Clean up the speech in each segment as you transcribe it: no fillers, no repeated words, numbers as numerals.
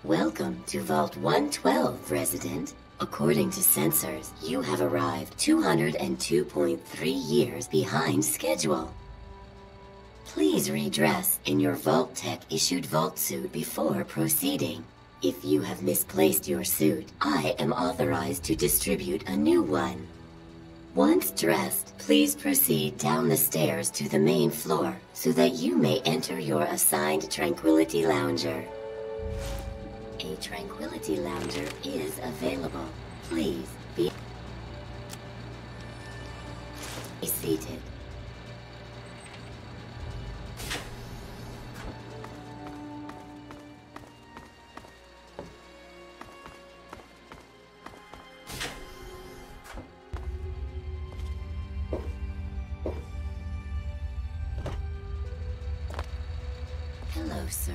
Welcome to Vault 112, resident. According to sensors, you have arrived 202.3 years behind schedule. Please redress in your Vault Tech issued Vault suit before proceeding. If you have misplaced your suit, I am authorized to distribute a new one. Once dressed, please proceed down the stairs to the main floor so that you may enter your assigned Tranquility Lounger. A Tranquility Lounger is available. Please be seated. Hello, sir.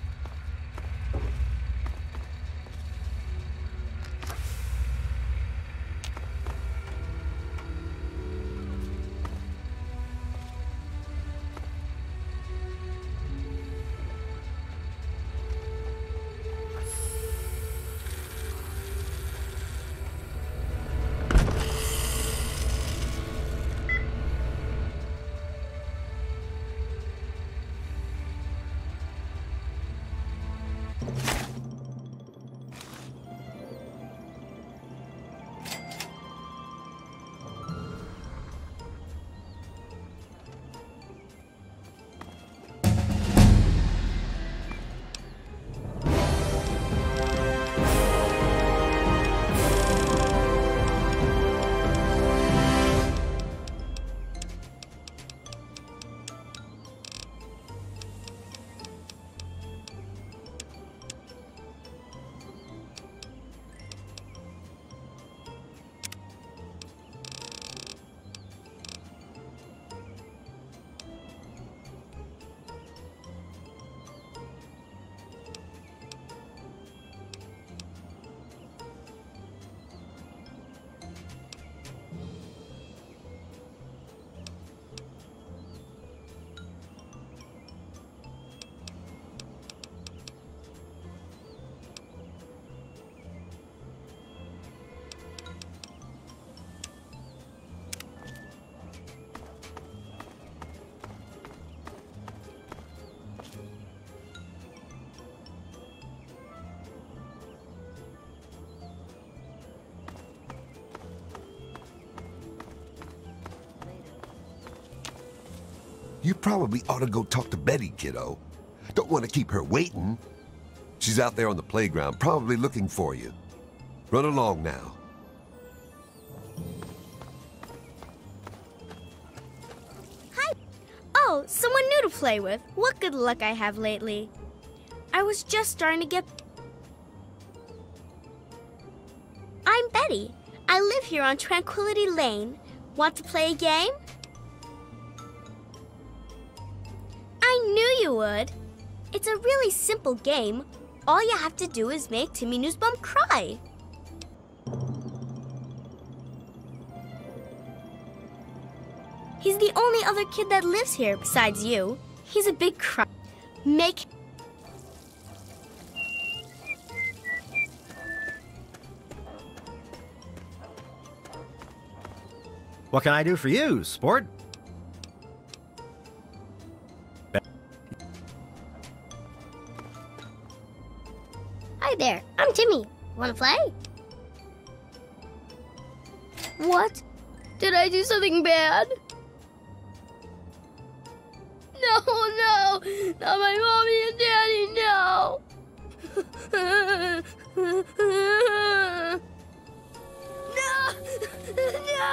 You probably ought to go talk to Betty, kiddo. Don't want to keep her waiting. She's out there on the playground, probably looking for you. Run along now. Hi! Oh, someone new to play with. What good luck I have lately. I was just starting to get... I'm Betty. I live here on Tranquility Lane. Want to play a game? I knew you would. It's a really simple game. All you have to do is make Timmy Newsbum cry. He's the only other kid that lives here besides you. He's a big cry. Make... What can I do for you, sport? Hi there, I'm Timmy. Wanna play? What? Did I do something bad? No, no! Not my mommy and daddy, no! No! No!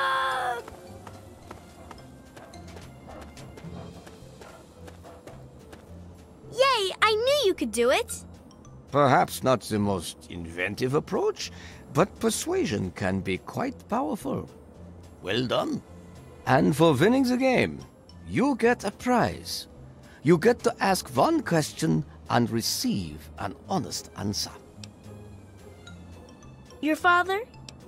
Yay! I knew you could do it! Perhaps not the most inventive approach, but persuasion can be quite powerful. Well done. And for winning the game, you get a prize. You get to ask one question and receive an honest answer. Your father?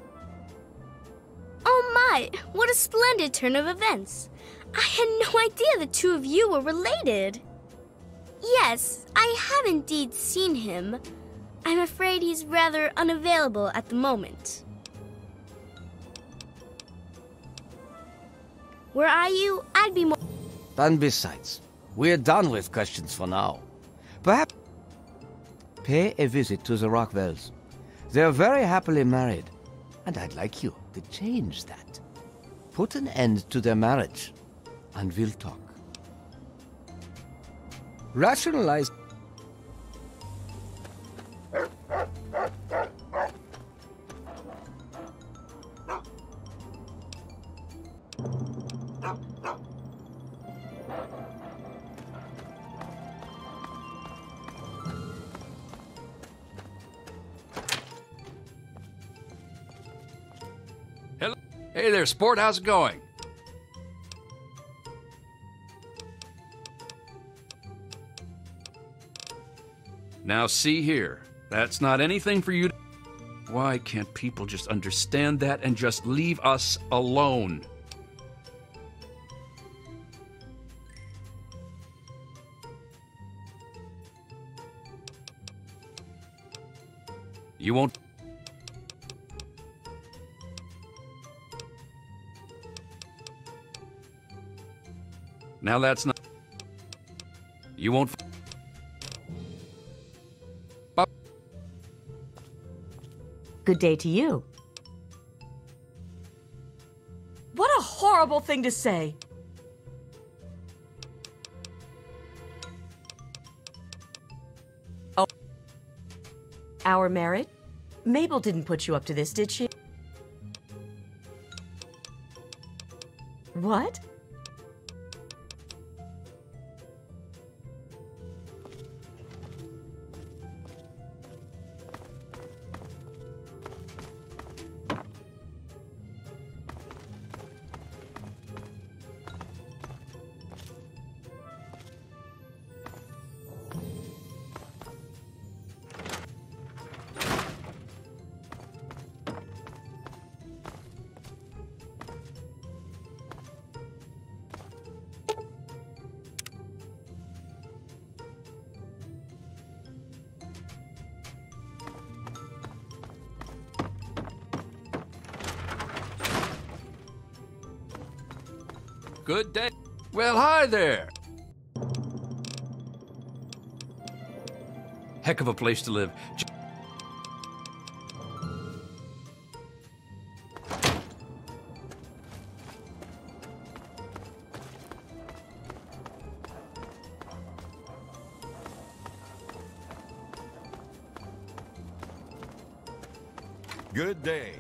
Oh my, what a splendid turn of events. I had no idea the two of you were related. Yes, I have indeed seen him. I'm afraid he's rather unavailable at the moment. Were I you, I'd be more... And besides, we're done with questions for now. Perhaps pay a visit to the Rockwells. They're very happily married, and I'd like you to change that. Put an end to their marriage, and we'll talk. Rationalize. Hello. Hey there, sport. How's it going? Now see here. That's not anything for you to... Why can't people just understand that and just leave us alone? You won't... Now that's not... You won't... Good day to you. What a horrible thing to say. Oh. Our marriage? Mabel didn't put you up to this, did she? What? Good day. Well, hi there. Heck of a place to live. Good day.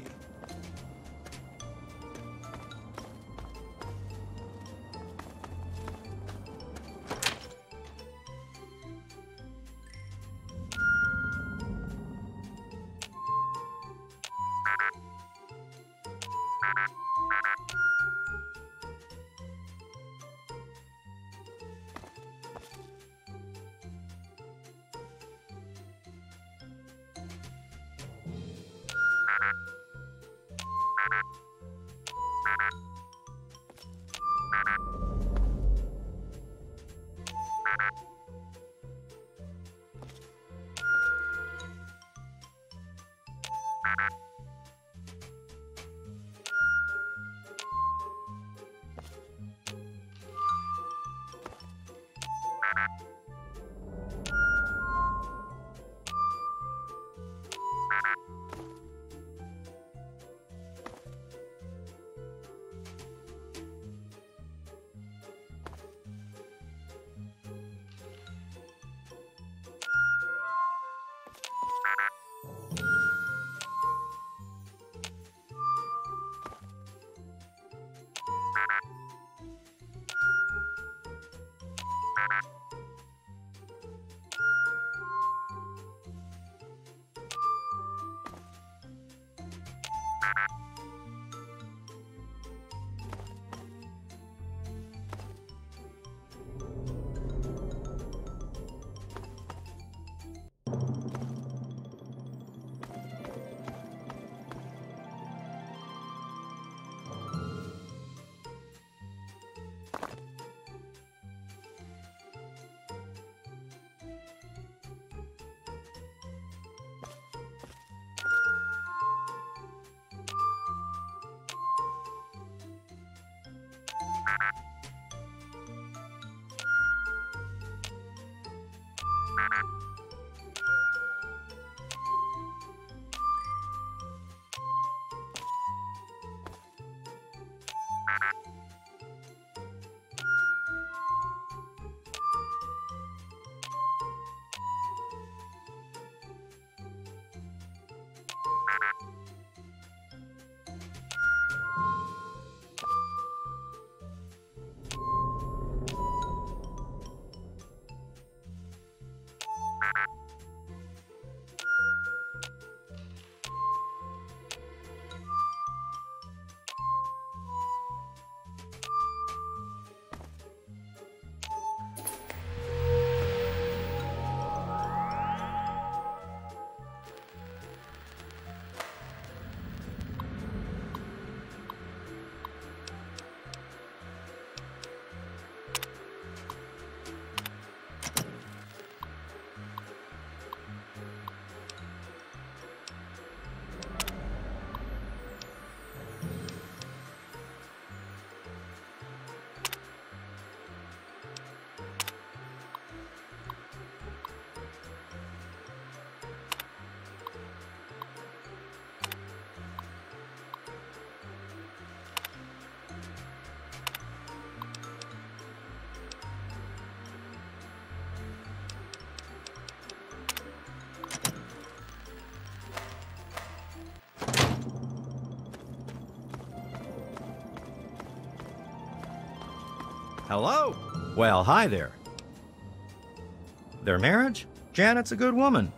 Hello? Well, hi there. Their marriage? Janet's a good woman.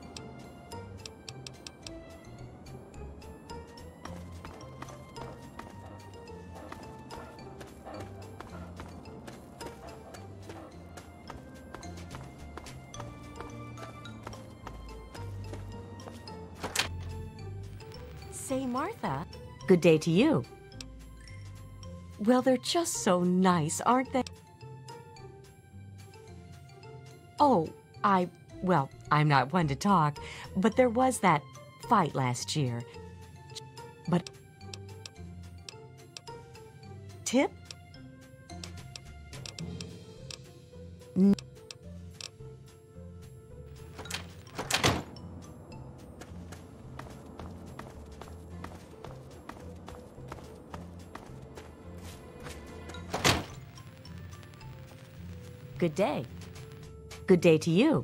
Say, Martha, good day to you. Well, they're just so nice, aren't they? Oh, well, I'm not one to talk, but there was that fight last year. But Tip? Good day. Good day to you.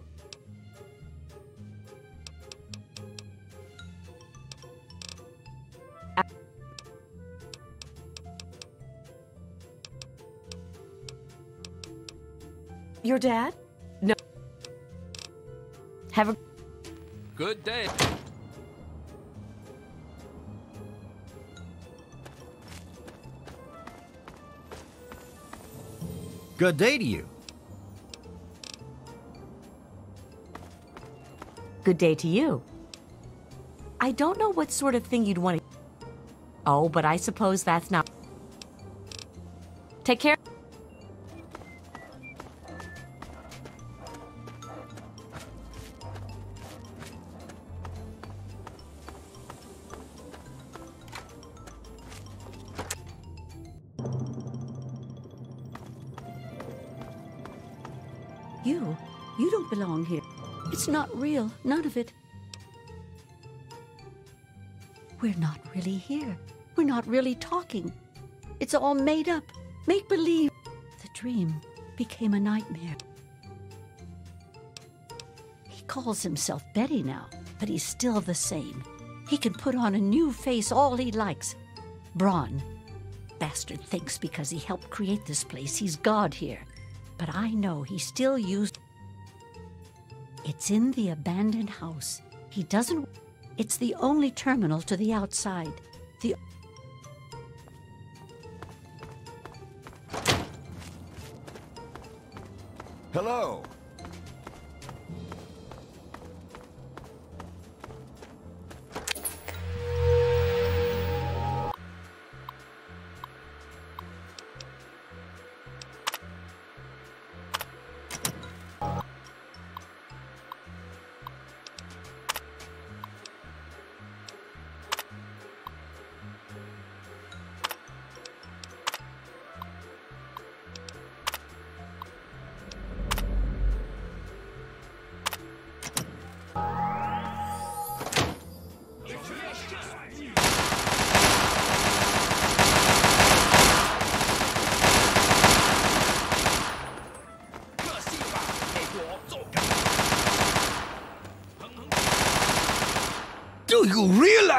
Your dad? No. Have a Good day. Good day to you. good day to you. I don't know what sort of thing you'd want to... Oh, but I suppose that's not... Take care. You don't belong here. It's not real, none of it. We're not really here. We're not really talking. It's all made up, make-believe. The dream became a nightmare. He calls himself Betty now, but he's still the same. He can put on a new face all he likes. Braun. Bastard thinks because he helped create this place, he's God here. But I know he still used... It's in the abandoned house. He doesn't... It's the only terminal to the outside. Hello.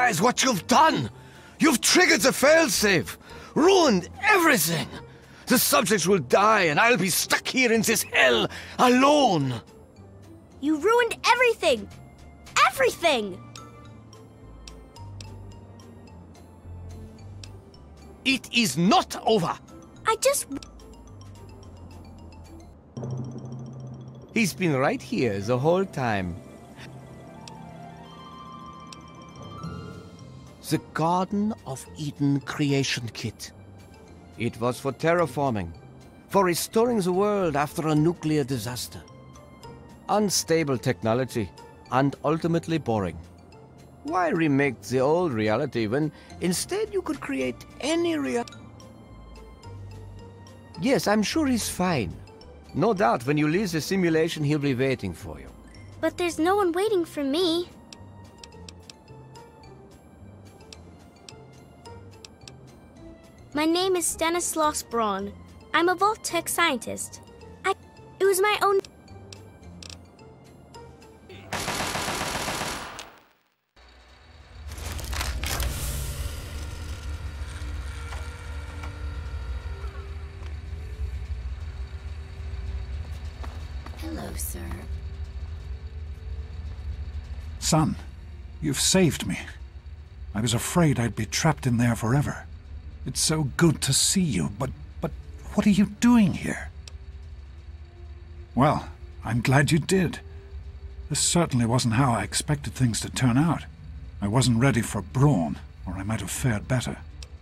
realize what you've done? You've triggered the failsafe, ruined everything. The subjects will die, and I'll be stuck here in this hell alone. You ruined everything! Everything! It is not over. I just... He's been right here the whole time. The Garden of Eden creation kit. It was for terraforming, for restoring the world after a nuclear disaster. Unstable technology, and ultimately boring. Why remake the old reality when instead you could create any Yes, I'm sure he's fine. No doubt when you leave the simulation, he'll be waiting for you. But there's no one waiting for me. My name is Stanislaus Braun. I'm a Vault-Tec scientist. It was my own... Hello, sir. Son, you've saved me. I was afraid I'd be trapped in there forever. It's so good to see you, but what are you doing here? Well, I'm glad you did. This certainly wasn't how I expected things to turn out. I wasn't ready for Braun, or I might have fared better.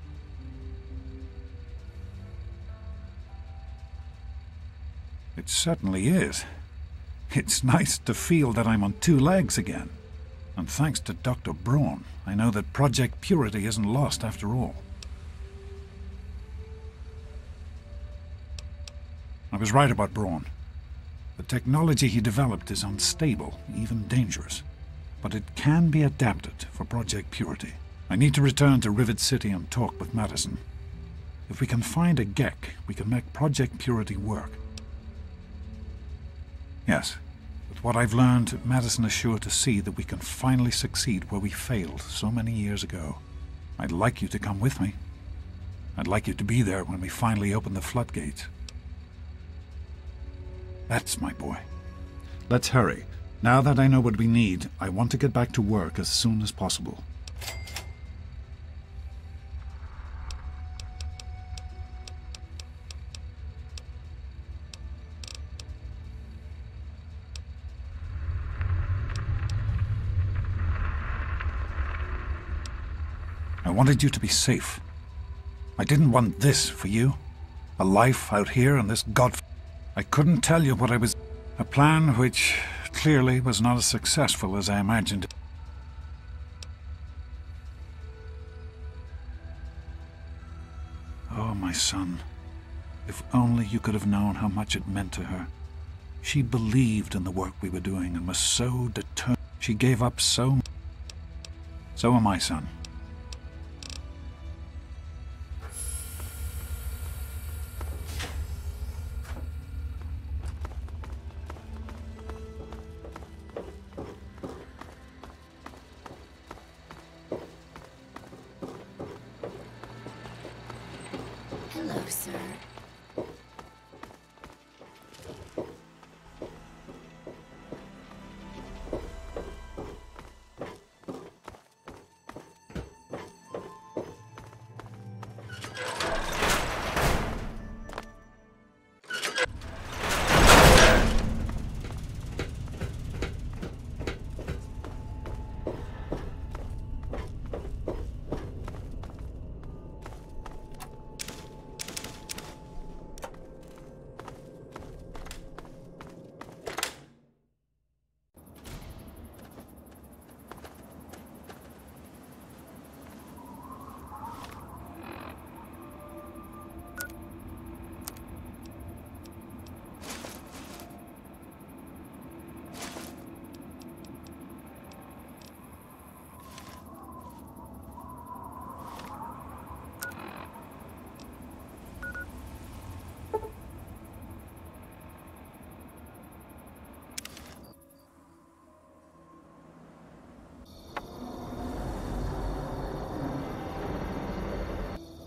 It certainly is. It's nice to feel that I'm on two legs again. And thanks to Dr. Braun, I know that Project Purity isn't lost after all. I was right about Braun. The technology he developed is unstable, even dangerous. But it can be adapted for Project Purity. I need to return to Rivet City and talk with Madison. If we can find a Gek, we can make Project Purity work. Yes, with what I've learned, Madison is sure to see that we can finally succeed where we failed so many years ago. I'd like you to come with me. I'd like you to be there when we finally open the floodgates. That's my boy. Let's hurry. Now that I know what we need, I want to get back to work as soon as possible. I wanted you to be safe. I didn't want this for you. A life out here in this I couldn't tell you what I was... A plan which clearly was not as successful as I imagined. Oh, my son. If only you could have known how much it meant to her. She believed in the work we were doing and was so determined. She gave up so much. So am I, son. Hello, sir.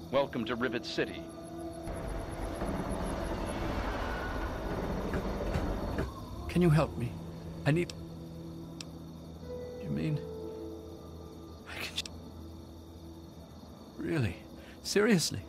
Welcome to Rivet City. Can you help me? I need... You mean... I can... Really? Seriously?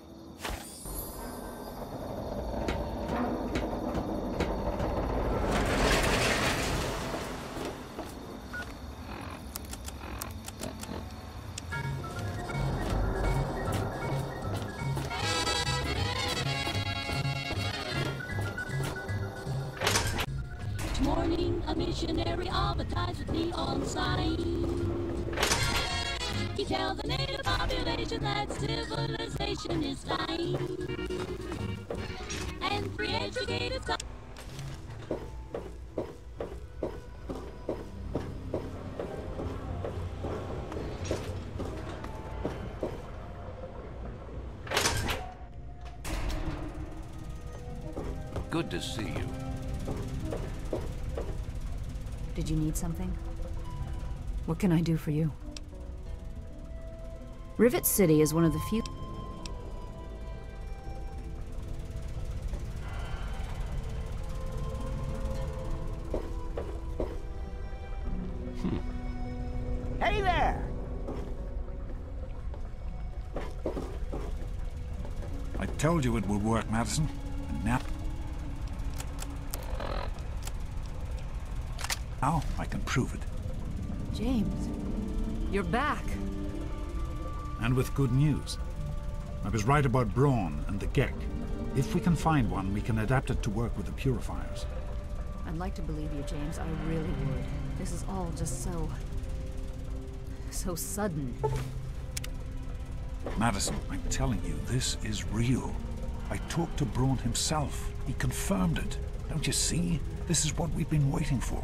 Morning, a missionary advertised with neon sign. He tells the native population that civilization is dying. And free educated Good to see you. Did you need something? What can I do for you? Rivet City is one of the few... Hey there! I told you it would work, Madison. And now I can prove it. James, you're back. And with good news. I was right about Braun and the Gek. If we can find one, we can adapt it to work with the purifiers. I'd like to believe you, James. I really would. This is all just so sudden. Madison, I'm telling you, this is real. I talked to Braun himself. He confirmed it. Don't you see? This is what we've been waiting for.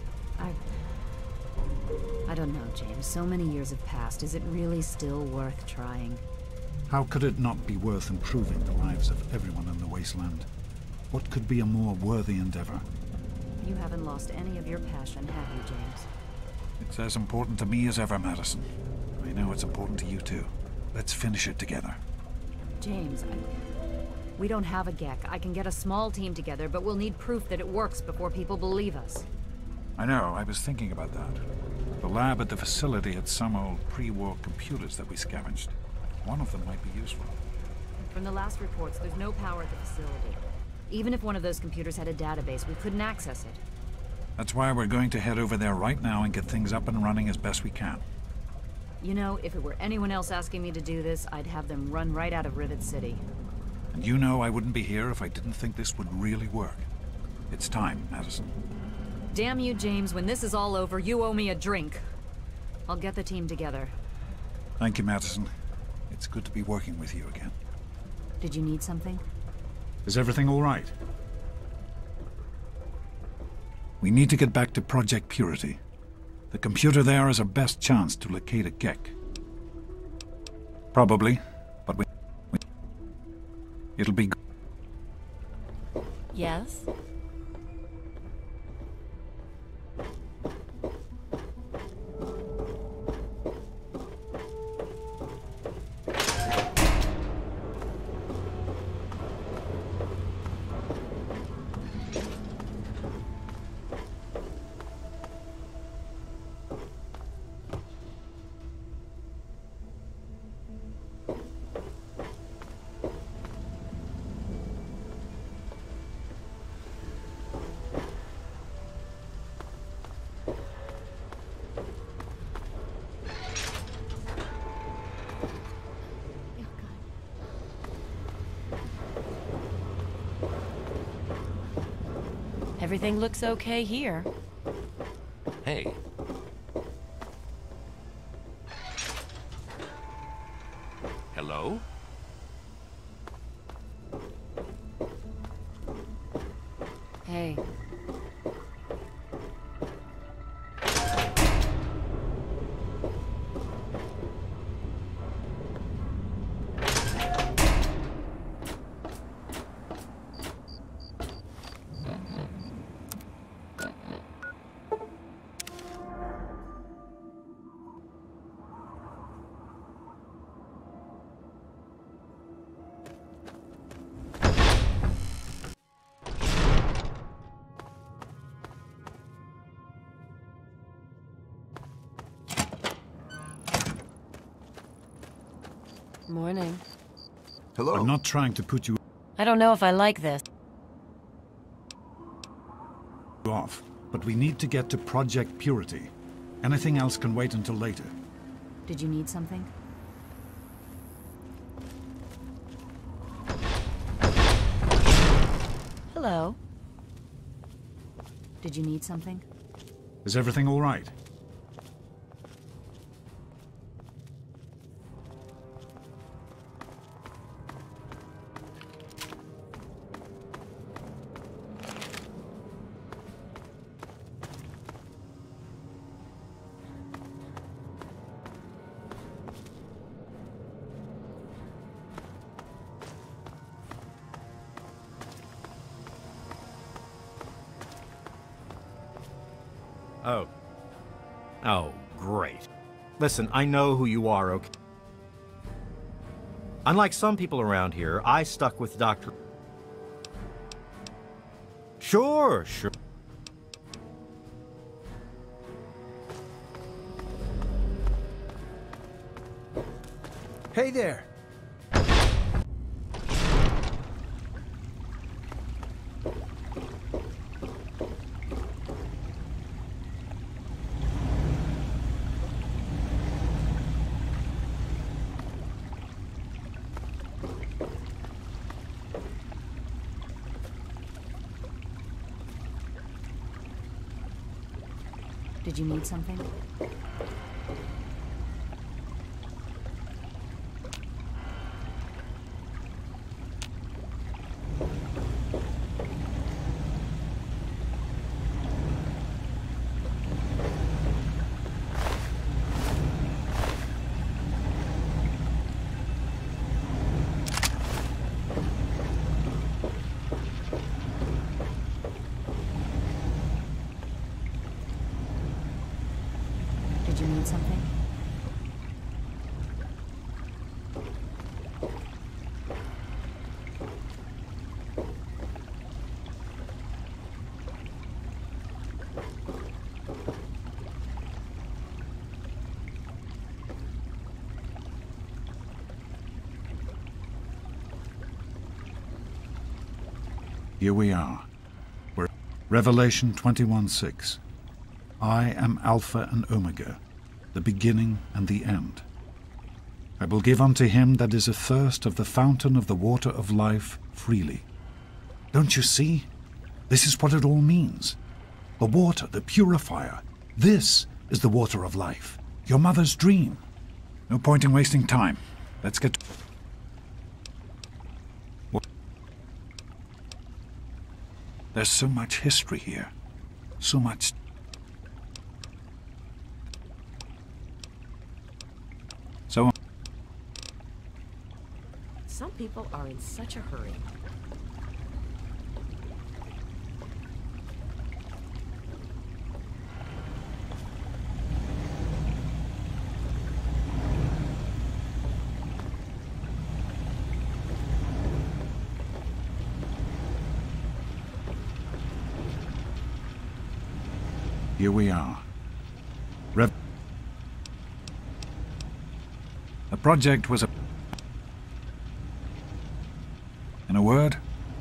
I don't know, James. So many years have passed. Is it really still worth trying? How could it not be worth improving the lives of everyone in the wasteland? What could be a more worthy endeavor? You haven't lost any of your passion, have you, James? It's as important to me as ever, Madison. I know it's important to you too. Let's finish it together. James, we don't have a Gek. I can get a small team together, but we'll need proof that it works before people believe us. I know, I was thinking about that. The lab at the facility had some old pre-war computers that we scavenged. One of them might be useful. From the last reports, there's no power at the facility. Even if one of those computers had a database, we couldn't access it. That's why we're going to head over there right now and get things up and running as best we can. You know, if it were anyone else asking me to do this, I'd have them run right out of Rivet City. And you know I wouldn't be here if I didn't think this would really work. It's time, Madison. Damn you, James. When this is all over, you owe me a drink. I'll get the team together. Thank you, Madison. It's good to be working with you again. Did you need something? Is everything all right? We need to get back to Project Purity. The computer there is our best chance to locate a Gek. Probably, but it'll be... Yes? Everything looks okay here. Hey. Hello? Hey. Morning. Hello. I'm not trying to put you I don't know if I like this. off, but we need to get to Project Purity. Anything else can wait until later. Did you need something? Hello. Did you need something? Is everything all right? Oh. Oh, great. Listen, I know who you are, okay? Unlike some people around here, I stuck with Dr. Sure. Hey there. Did you need something? Did you need something? Here we are. We're Revelation 21:6. I am Alpha and Omega, the beginning and the end. I will give unto him that is athirst of the fountain of the water of life freely. Don't you see? This is what it all means. The water, the purifier. This is the water of life. Your mother's dream. No point in wasting time. Let's get... There's so much history here. So much... So... Some people are in such a hurry. Here we are. The project was in a word,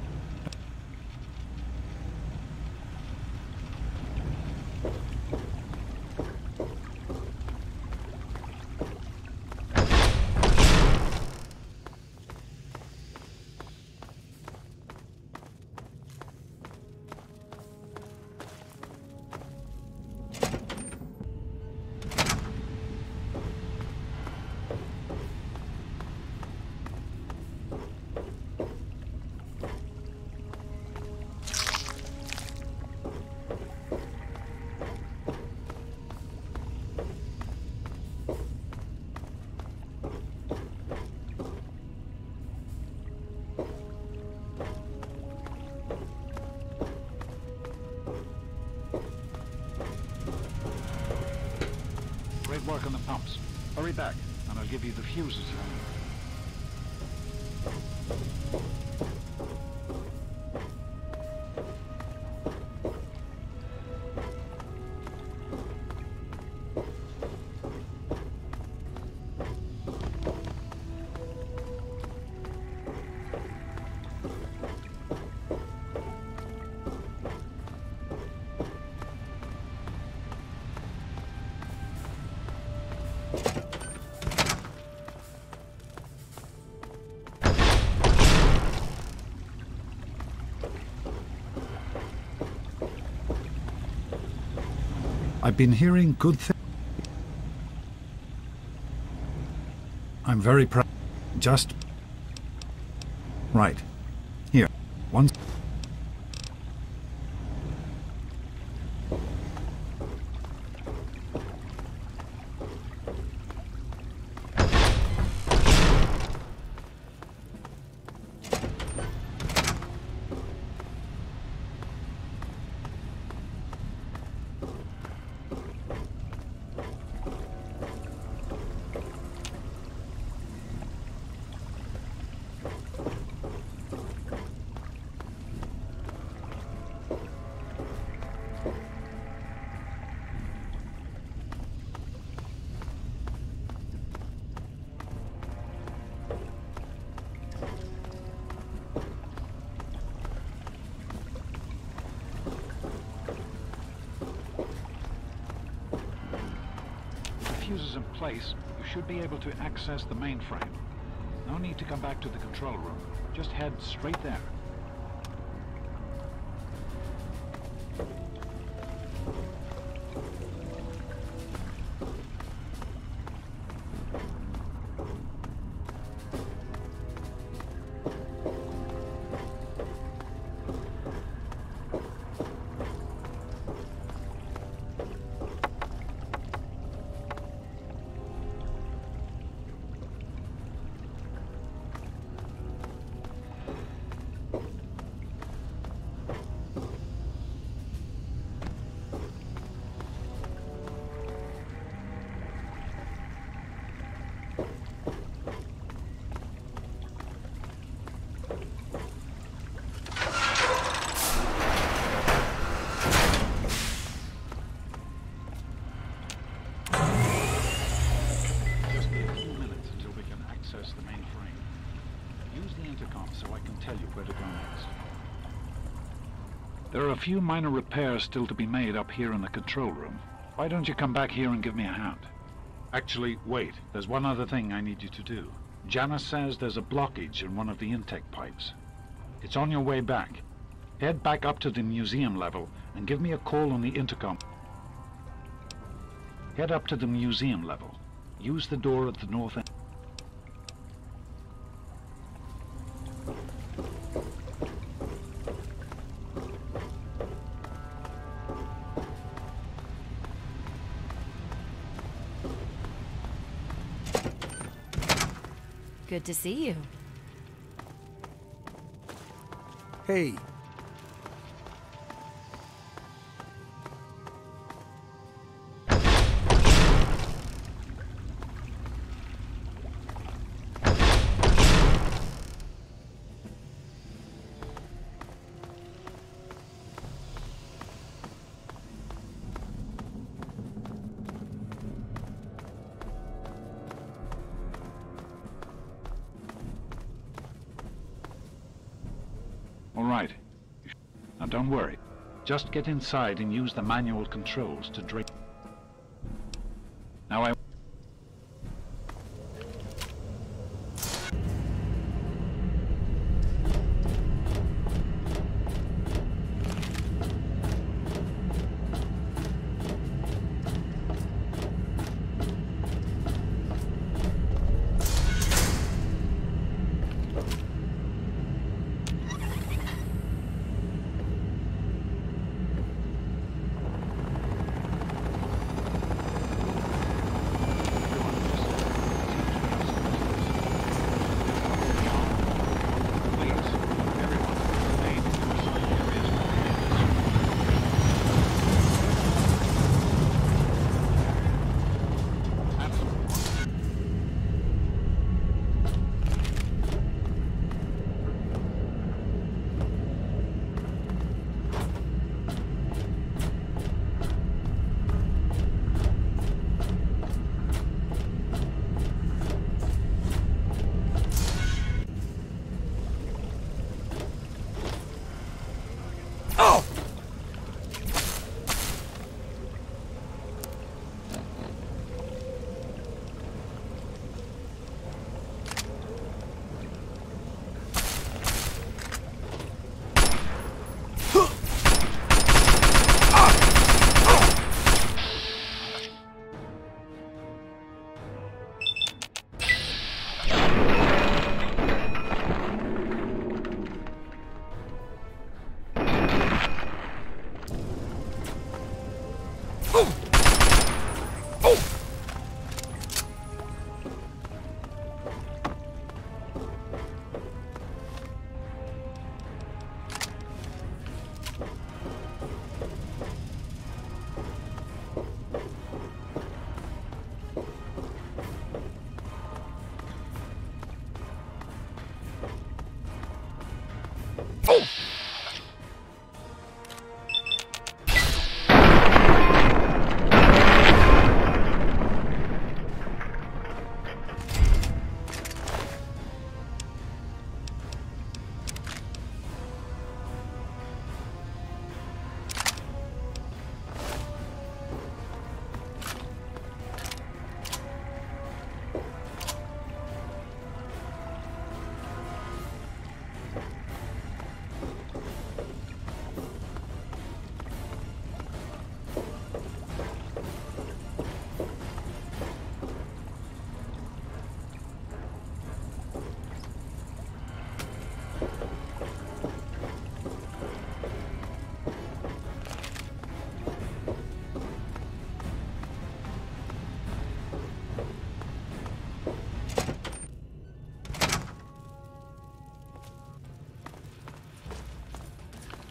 great work on the pumps. Hurry back, and I'll give you the fuses you need. I've been hearing good things. I'm very proud. Just... Right. Here. Once... Fuses in place, you should be able to access the mainframe. No need to come back to the control room. Just head straight there. There are a few minor repairs still to be made up here in the control room. Why don't you come back here and give me a hand? Actually, wait. There's one other thing I need you to do. Janice says there's a blockage in one of the intake pipes. It's on your way back. Head back up to the museum level and give me a call on the intercom. Head up to the museum level. Use the door at the north end. Good to see you. Hey. All right. Now don't worry. Just get inside and use the manual controls to drain. Now I...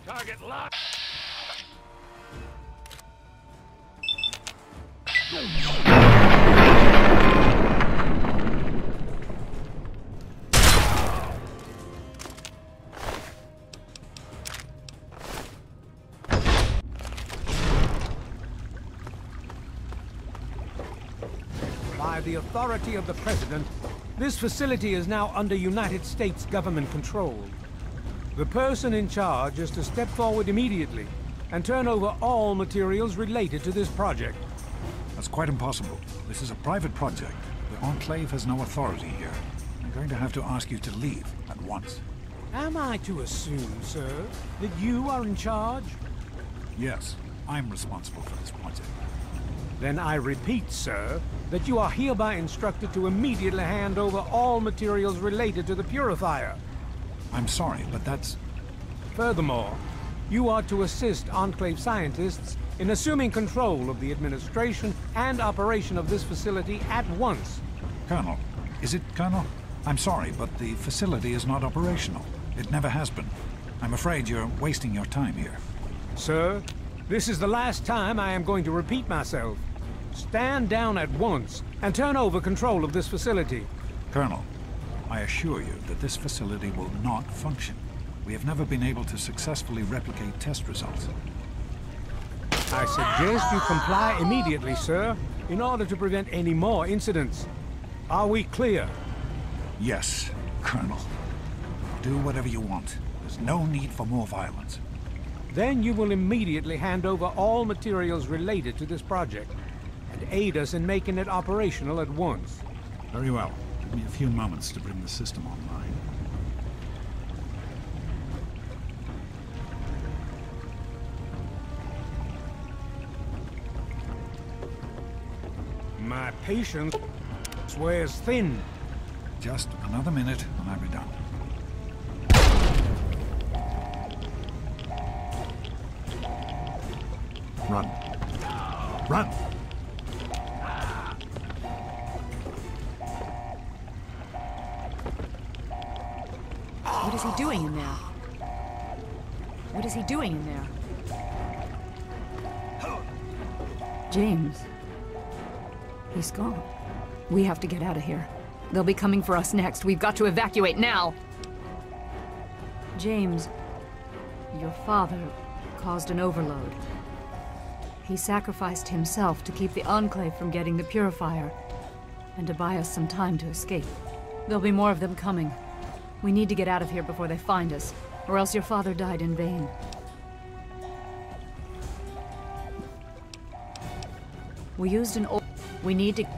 Target locked. By the authority of the President, this facility is now under United States government control. The person in charge is to step forward immediately and turn over all materials related to this project. That's quite impossible. This is a private project. The Enclave has no authority here. I'm going to have to ask you to leave at once. Am I to assume, sir, that you are in charge? Yes, I'm responsible for this project. Then I repeat, sir, that you are hereby instructed to immediately hand over all materials related to the purifier. I'm sorry, but that's... Furthermore, you are to assist Enclave scientists in assuming control of the administration and operation of this facility at once. Colonel, is it Colonel? I'm sorry, but the facility is not operational. It never has been. I'm afraid you're wasting your time here. Sir, this is the last time I am going to repeat myself. Stand down at once and turn over control of this facility. Colonel, I assure you that this facility will not function. We have never been able to successfully replicate test results. I suggest you comply immediately, sir, in order to prevent any more incidents. Are we clear? Yes, Colonel. Do whatever you want. There's no need for more violence. Then you will immediately hand over all materials related to this project and aid us in making it operational at once. Very well. Give me a few moments to bring the system online. My patience wears thin. Just another minute and I'll be done. Run. Run! What is he doing in there? What is he doing in there? James. He's gone. We have to get out of here. They'll be coming for us next. We've got to evacuate now! James, your father caused an overload. He sacrificed himself to keep the Enclave from getting the purifier, and to buy us some time to escape. There'll be more of them coming. We need to get out of here before they find us, or else your father died in vain. We used an old... We need to...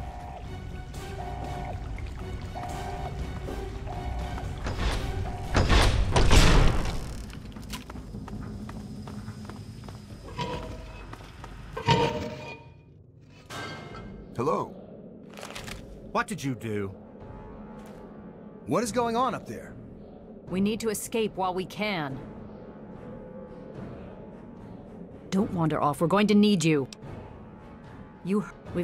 Hello. What did you do? What is going on up there? We need to escape while we can. Don't wander off. We're going to need you. We've...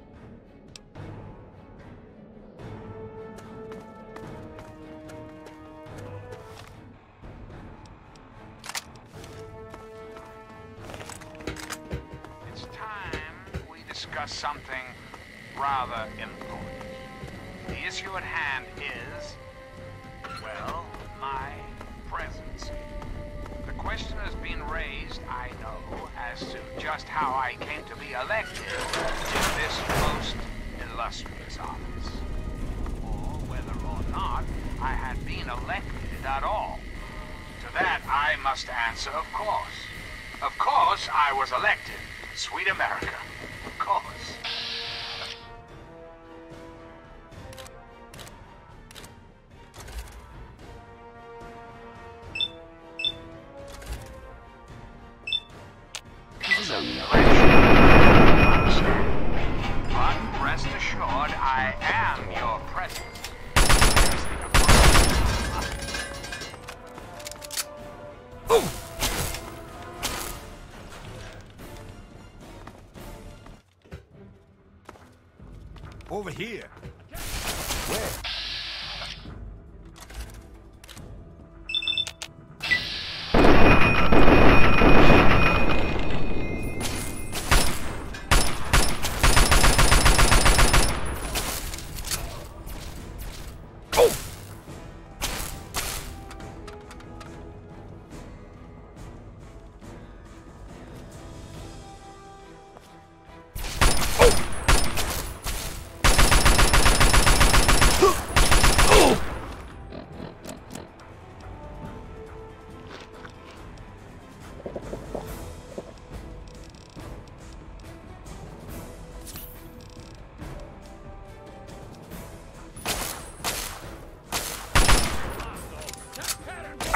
It's time we discuss something rather important. The issue at hand is, well, my presence. The question has been raised, I know, as to just how I came to be elected in this most illustrious office. Or whether or not I had been elected at all. To that I must answer, of course. Of course I was elected. Sweet America. Of course. But rest assured, I am your president. Over here. Where?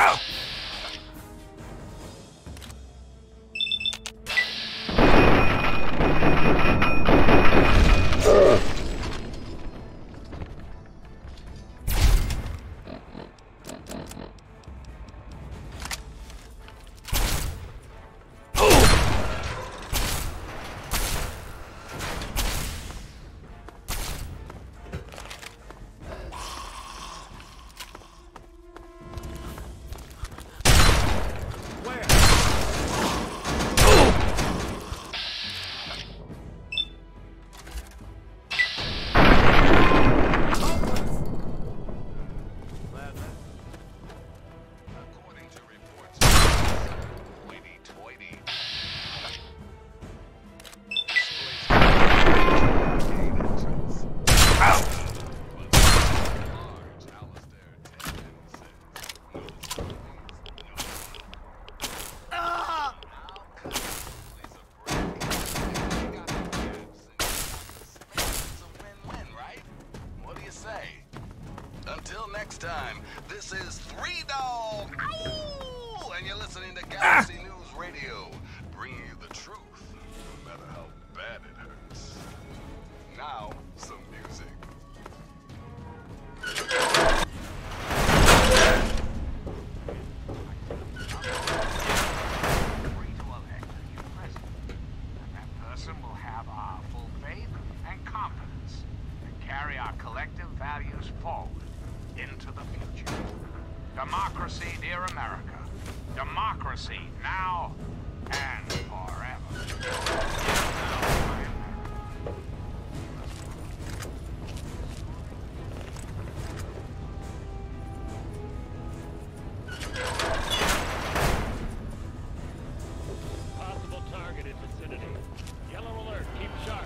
Until next time, this is Three Dog, Ow! And you're listening to Galaxy News Radio, bringing you the truth, no matter how bad it hurts. Now, some music. That person will have our full faith and confidence and carry our collective values forward into the future. Democracy, dear America. Democracy now and forever. Possible target in vicinity. Yellow alert, keep sharp.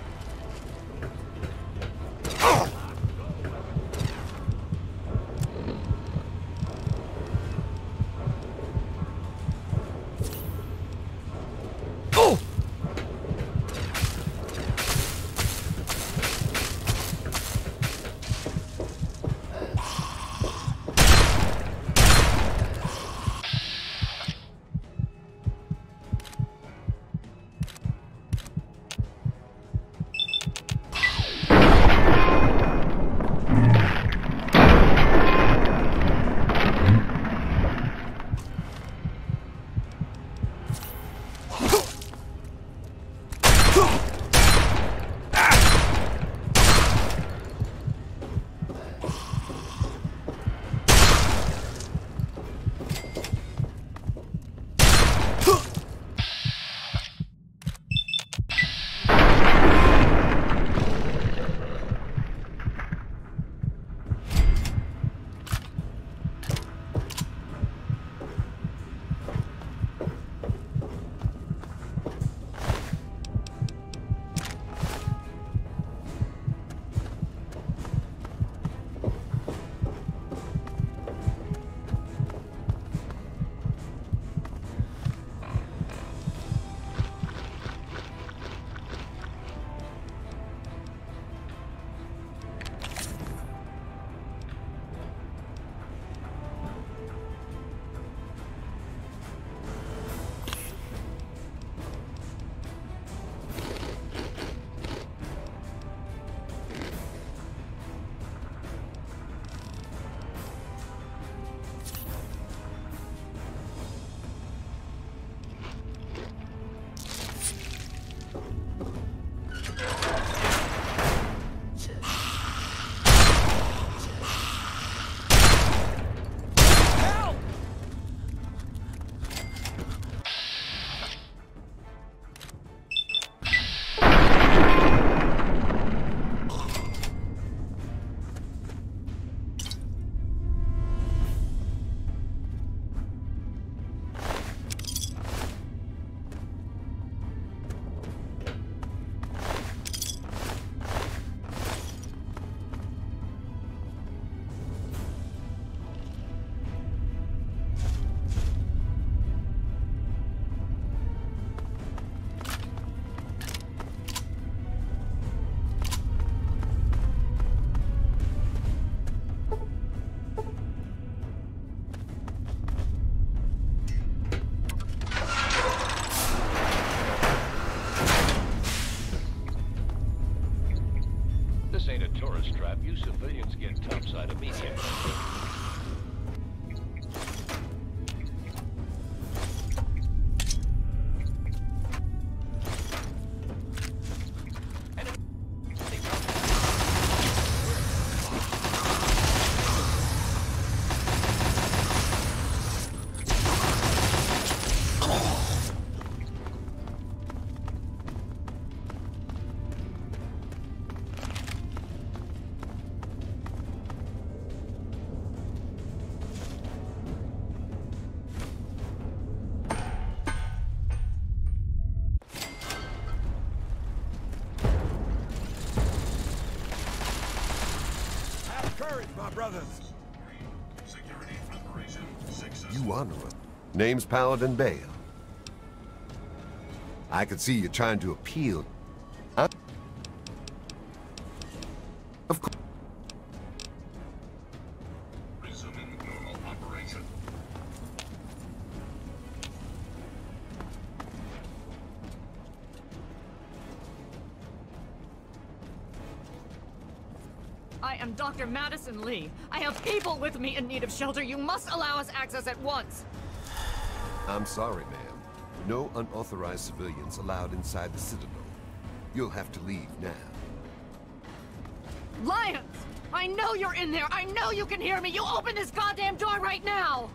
orders. You honor us. Name's Paladin Bale. I could see you trying to appeal. Huh? Of course. Resuming normal operation. I am Dr. Madison Lee. I have people with me in need of shelter. You must allow us access at once. I'm sorry, ma'am. No unauthorized civilians allowed inside the Citadel. You'll have to leave now. Lyons! I know you're in there! I know you can hear me! You open this goddamn door right now!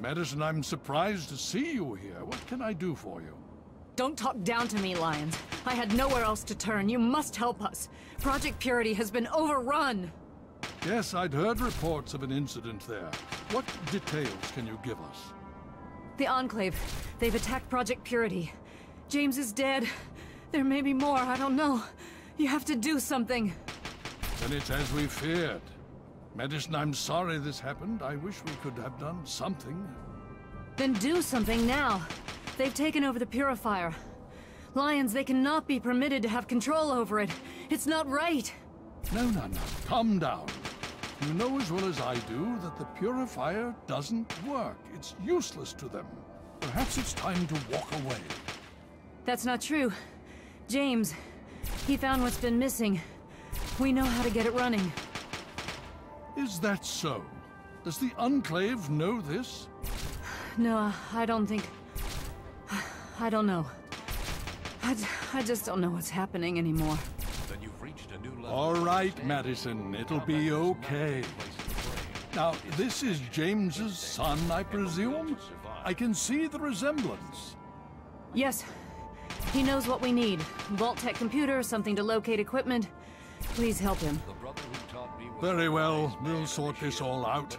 Madison, I'm surprised to see you here. What can I do for you? Don't talk down to me, Lyons. I had nowhere else to turn. You must help us. Project Purity has been overrun. Yes, I'd heard reports of an incident there. What details can you give us? The Enclave. They've attacked Project Purity. James is dead. There may be more, I don't know. You have to do something. Then it's as we feared. Madison, I'm sorry this happened. I wish we could have done something. Then do something now. They've taken over the Purifier. Lyons, they cannot be permitted to have control over it. It's not right. No. Calm down. You know as well as I do that the Purifier doesn't work. It's useless to them. Perhaps it's time to walk away. That's not true. James, he found what's been missing. We know how to get it running. Is that so? Does the Enclave know this? No, I don't think... I don't know. I just don't know what's happening anymore. Then you've reached a new level. All right, Madison. It'll be okay. Now, this is James's son, I presume? I can see the resemblance. Yes. He knows what we need. Vault-Tec computer, something to locate equipment. Please help him. Very well. We'll sort this all out.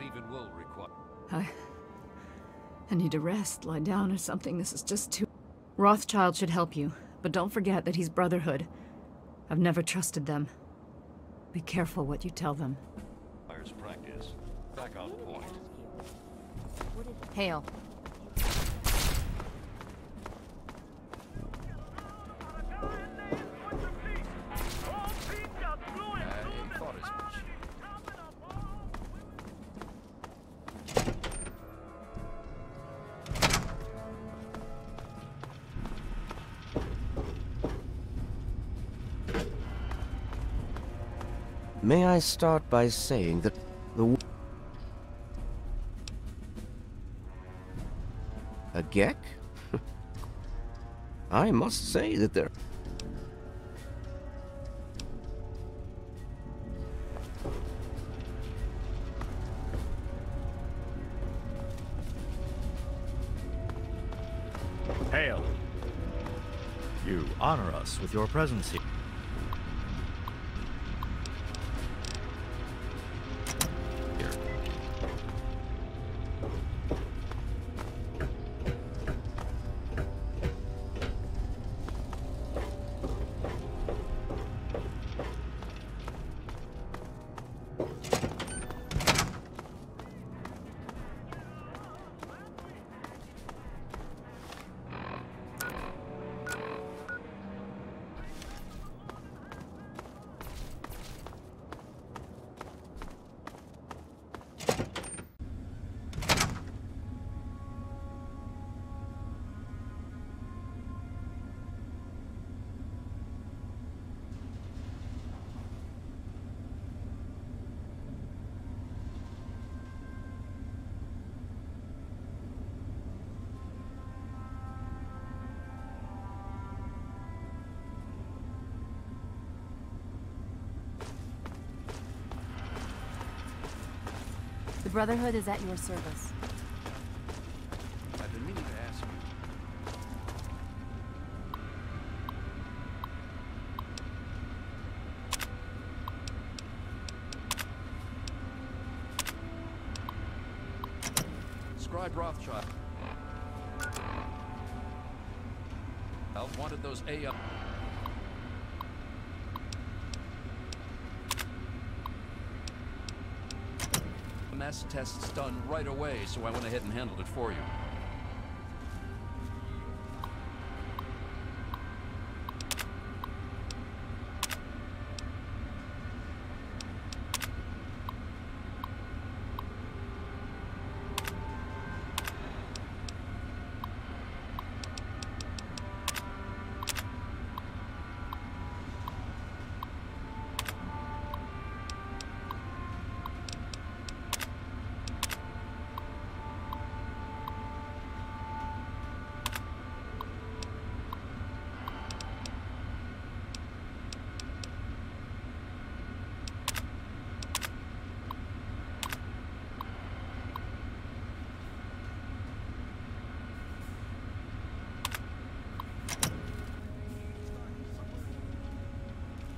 I need to rest, lie down or something. This is just too... Rothschild should help you, but don't forget that he's Brotherhood. I've never trusted them. Be careful what you tell them. Practice. Back on point. Hale. May I start by saying that the... A Gek? I must say that they're... Hail! You honor us with your presence here. The Brotherhood is at your service. I've been meaning to ask you. Scribe Rothschild. I wanted those AI. MS tests done right away, so I went ahead and handled it for you.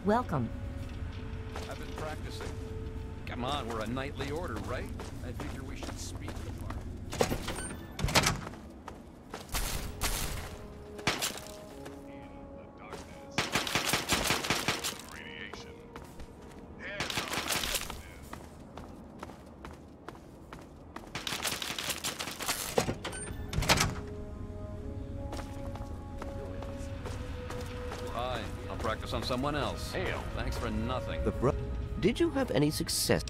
Welcome. I've been practicing. Come on, we're a nightly order, right? I figure we should speak the part. Fine, I'll practice on someone else. Hail. Thanks for nothing. Did you have any success?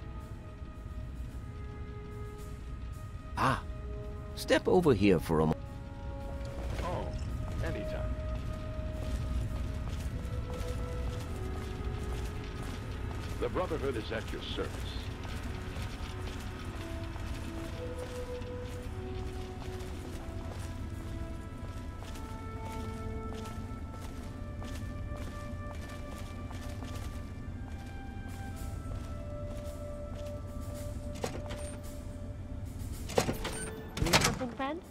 Ah, step over here for a moment. Oh, anytime. The Brotherhood is at your service. Need something, friend?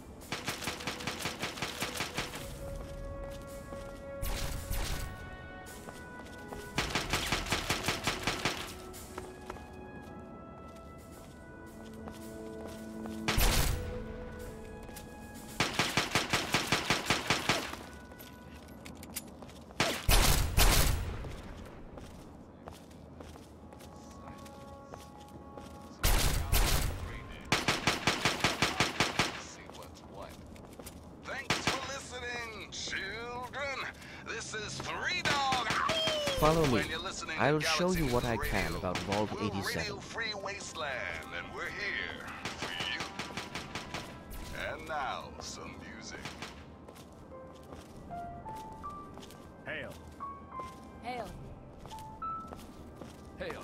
Thanks for listening, children. This is Three Dog. Follow me. And you're listening to I'll show Galaxy you what I News can Radio. about Vault We're 87. Radio-free wasteland, and we're here for you. And now, some music. Hail. Hail. Hail.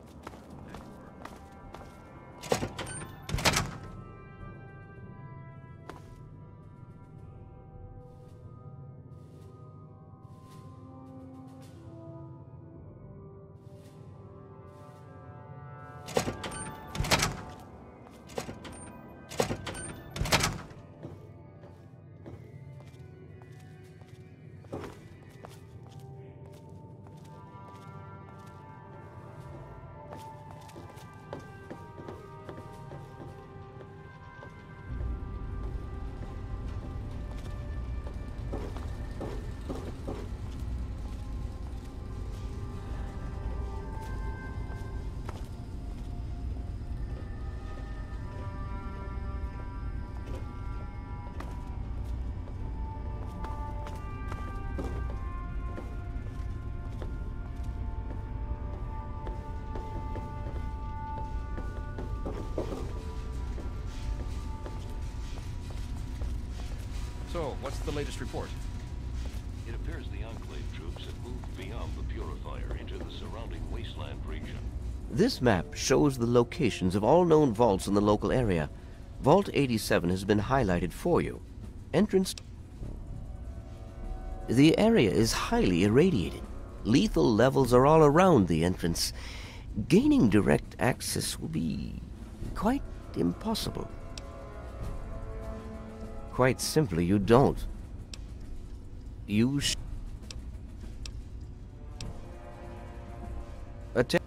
So, what's the latest report? It appears the Enclave troops have moved beyond the Purifier into the surrounding wasteland region. This map shows the locations of all known vaults in the local area. Vault 87 has been highlighted for you. Entrance. The area is highly irradiated. Lethal levels are all around the entrance. Gaining direct access will be quite impossible. Quite simply, you don't. You attempt.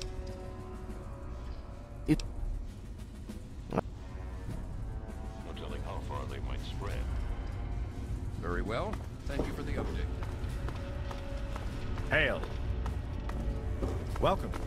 No telling how far they might spread. Very well. Thank you for the update. Hail. Welcome.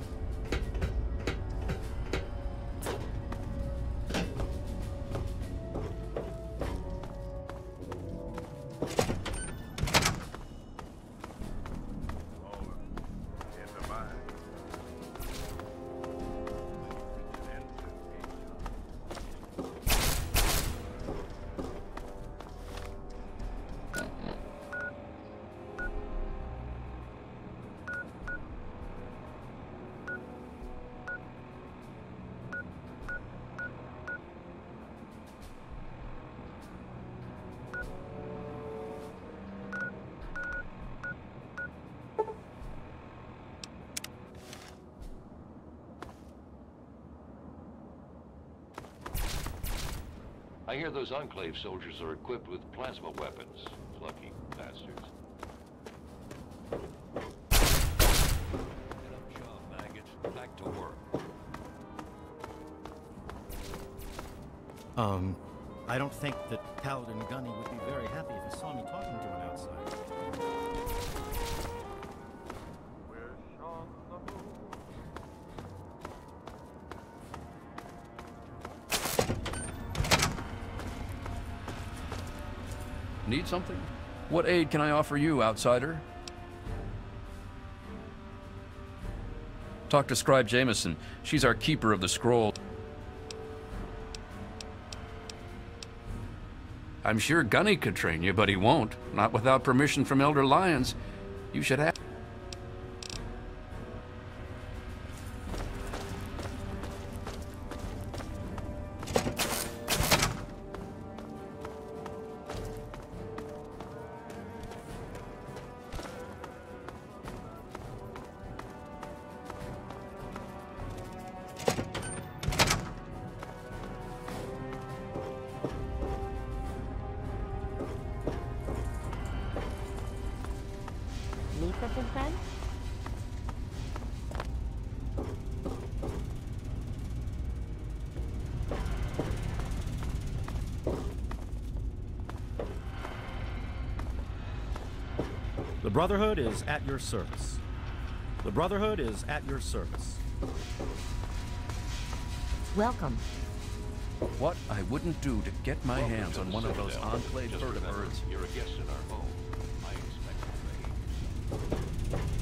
I hear those Enclave soldiers are equipped with plasma weapons. Lucky bastards. I don't think that Paladin Gunny would be very happy if he saw me talking to him outside. Need something? What aid can I offer you, outsider? Talk to Scribe Jameson. She's our keeper of the scroll. I'm sure Gunny could train you, but he won't. Not without permission from Elder Lyons. You should have... Meet with his friend? The Brotherhood is at your service. The Brotherhood is at your service. Welcome. What I wouldn't do to get my hands on one of those Enclave Just remember, vertibirds. you're a guest in our home. I expect you.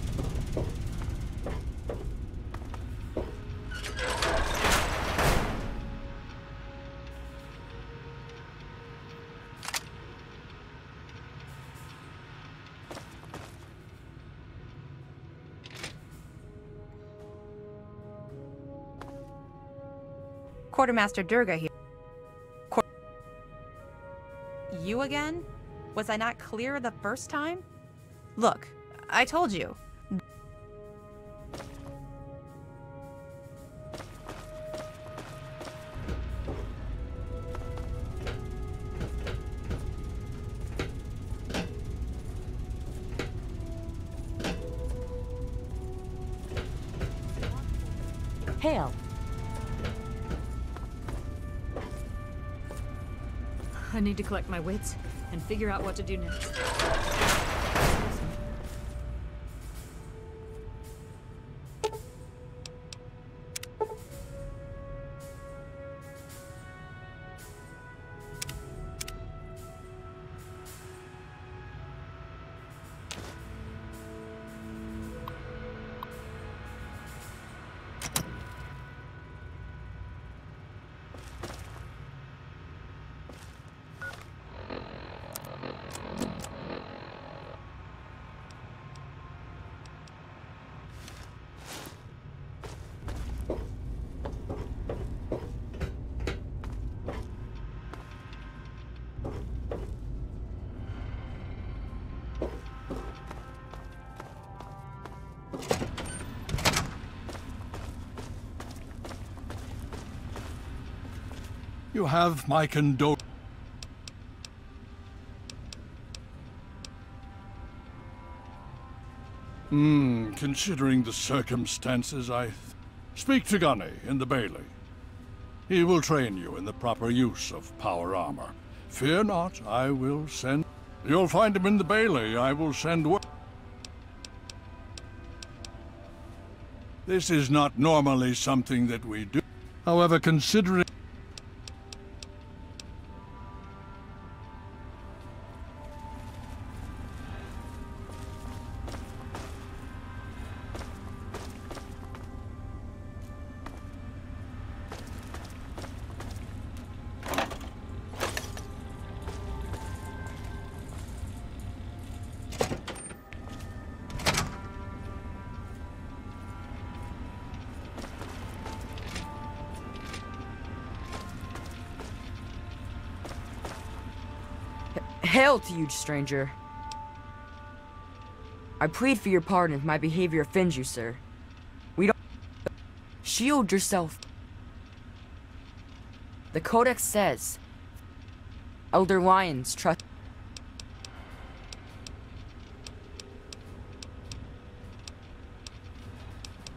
Quartermaster Durga here. You again? Was I not clear the first time? Look, I told you. Hail. I need to collect my wits and figure out what to do next. You have my condolence. Considering the circumstances, speak to Gunny in the Bailey. He will train you in the proper use of power armor. Fear not, I will send... You'll find him in the Bailey. I will send word. This is not normally something that we do. However, considering... Hail to you, stranger. I plead for your pardon if my behavior offends you, sir. We don't... Shield yourself. The Codex says, Elder Lyons trust...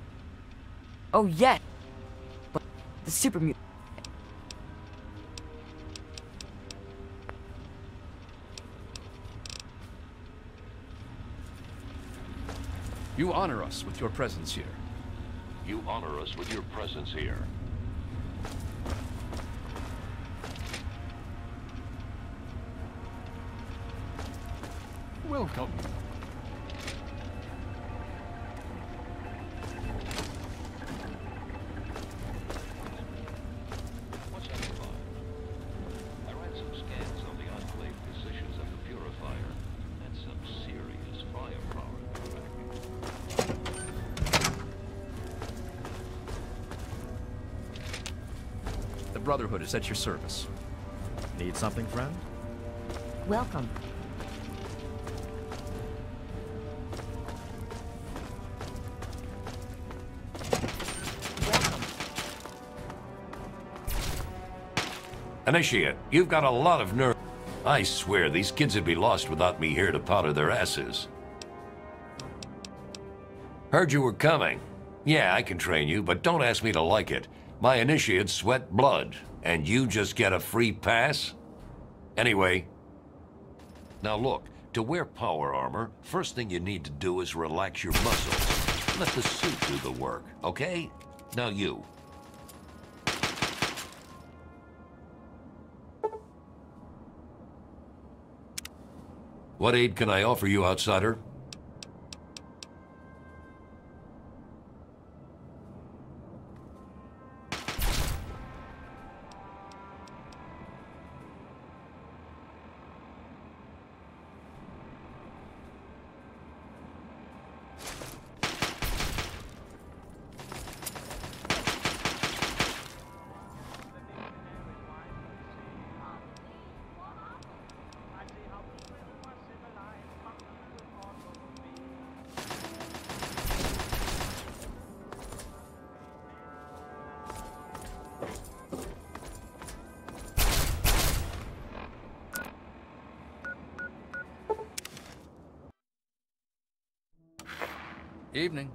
Oh, yes! But the super mutant... You honor us with your presence here. You honor us with your presence here. Welcome. What's on your mind? I ran some scans on the Enclave positions of the Purifier, and some serious firepower The Brotherhood is at your service. Need something, friend? Welcome. Initiate, you've got a lot of nerve. I swear, these kids would be lost without me here to powder their asses. Heard you were coming. Yeah, I can train you, but don't ask me to like it. My initiates sweat blood, and you just get a free pass? Anyway, now look, to wear power armor, first thing you need to do is relax your muscles. Let the suit do the work, okay? Now you. What aid can I offer you, outsider? Evening.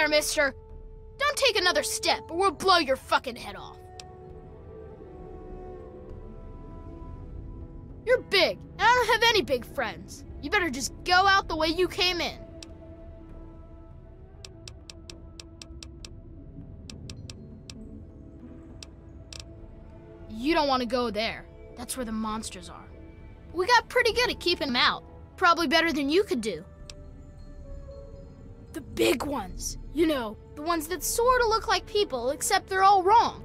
there, mister! Don't take another step or we'll blow your fucking head off. You're big, and I don't have any big friends. You better just go out the way you came in. You don't want to go there. That's where the monsters are. We got pretty good at keeping them out. Probably better than you could do. The big ones. You know, the ones that sort of look like people, except they're all wrong.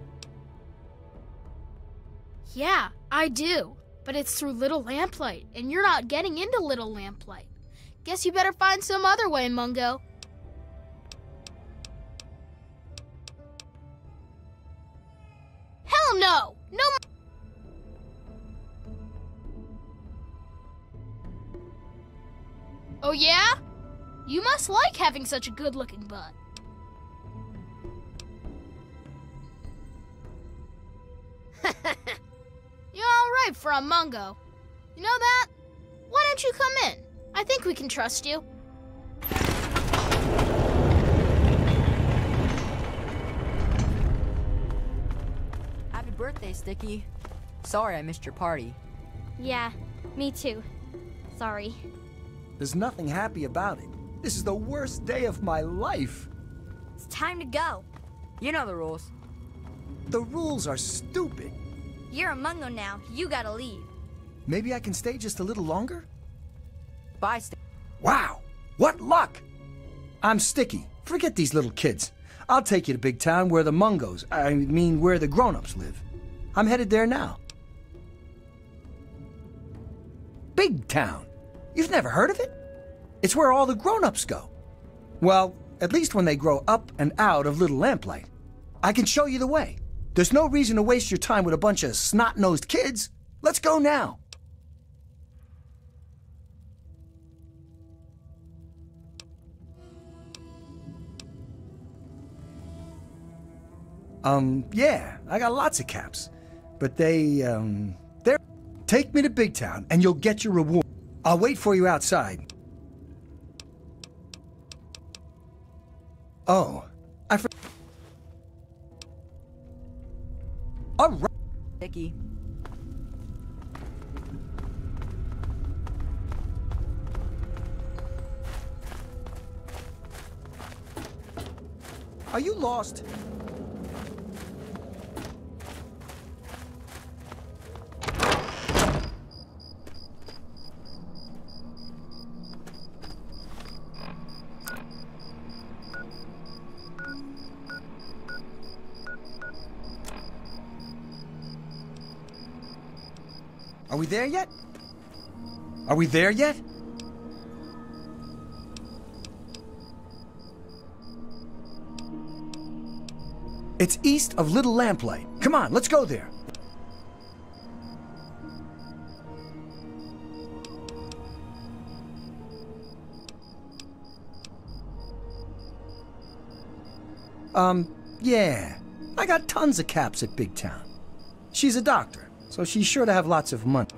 Yeah, I do. But it's through Little Lamplight, and you're not getting into Little Lamplight. Guess you better find some other way, Mungo. Hell no! No. Oh yeah? You must like having such a good-looking butt. You're all right for a Mungo. You know that? Why don't you come in? I think we can trust you. Happy birthday, Sticky. Sorry I missed your party. Yeah, me too. Sorry. There's nothing happy about it. This is the worst day of my life. It's time to go. You know the rules. The rules are stupid. You're a Mungo now. You gotta leave. Maybe I can stay just a little longer? Bye, Sticky. Wow! What luck! I'm Sticky. Forget these little kids. I'll take you to Big Town where the Mungos, I mean where the grown-ups live. I'm headed there now. Big Town? You've never heard of it? It's where all the grown-ups go. Well, at least when they grow up and out of Little Lamplight. I can show you the way. There's no reason to waste your time with a bunch of snot-nosed kids. Let's go now. Yeah, I got lots of caps. But they're... Take me to Big Town, and you'll get your reward. I'll wait for you outside. Oh, I forgot. All right. Sticky. Are you lost? Are we there yet? Are we there yet? It's east of Little Lamplight. Come on, let's go there. Yeah. I got tons of caps at Big Town. She's a doctor, so she's sure to have lots of money.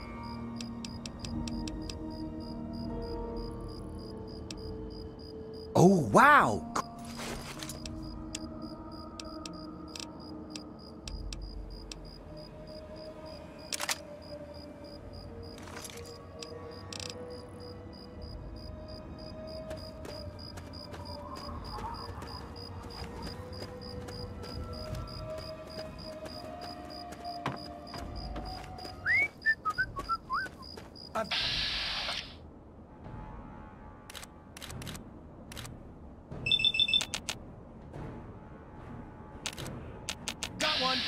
Oh, wow! Got one.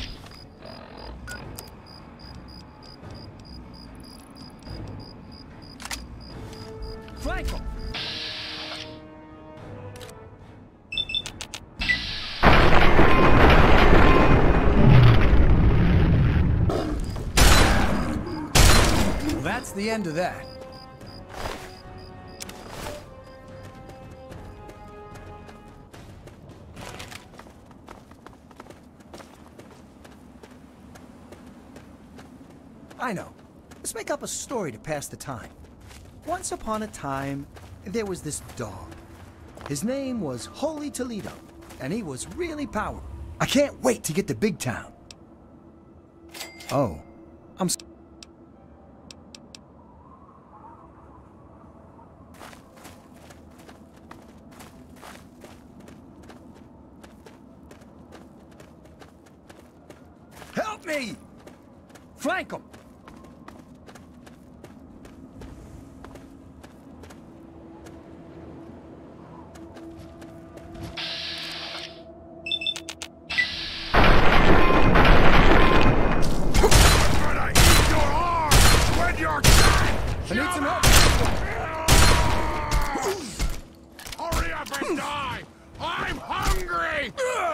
Flank him. Well, that's the end of that. I know. Let's make up a story to pass the time. Once upon a time, there was this dog. His name was Holy Toledo, and he was really powerful. I can't wait to get to Big Town. Oh, I'm... Help me! Flank him! I need some help! Hurry up and die! I'm hungry!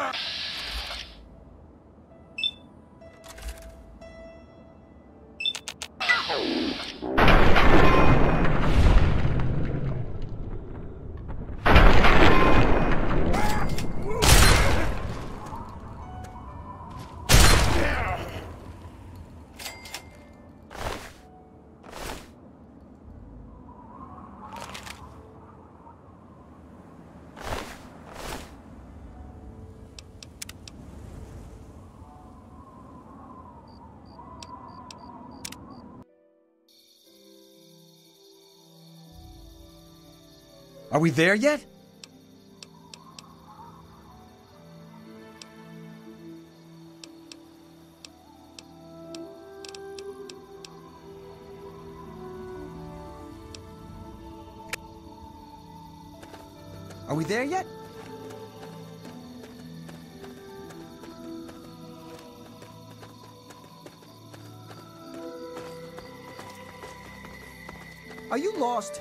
Are we there yet? Are we there yet? Are you lost?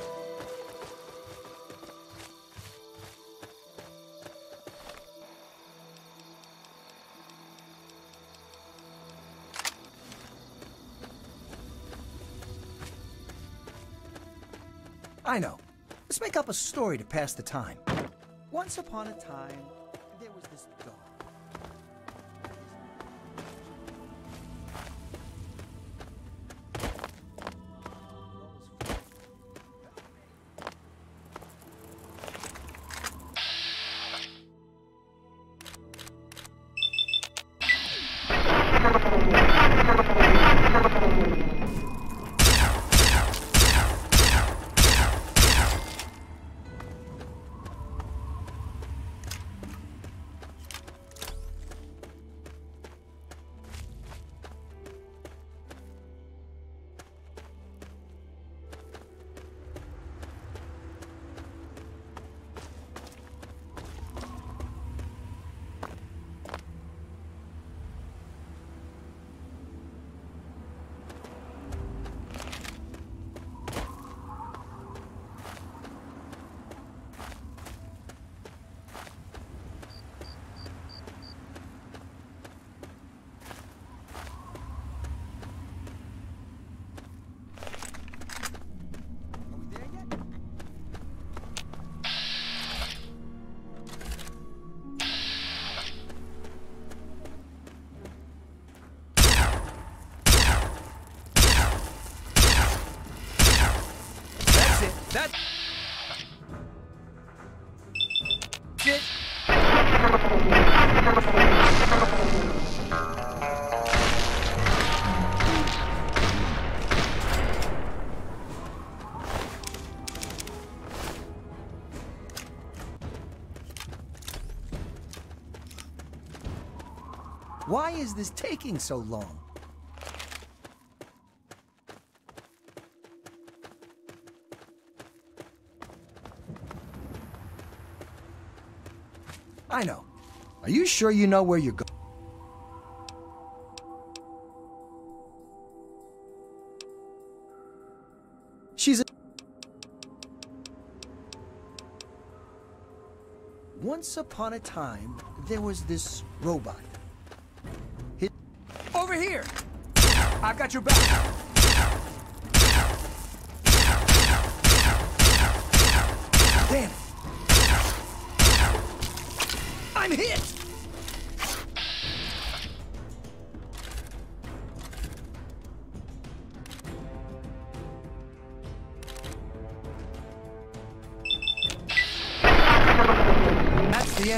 I know. Let's make up a story to pass the time. Once upon a time, there was this dog. That's it. Why is this taking so long? I know. Are you sure you know where you're going? She's a... Once upon a time, there was this robot. Over here! I've got your back! Damn it! I'm hit!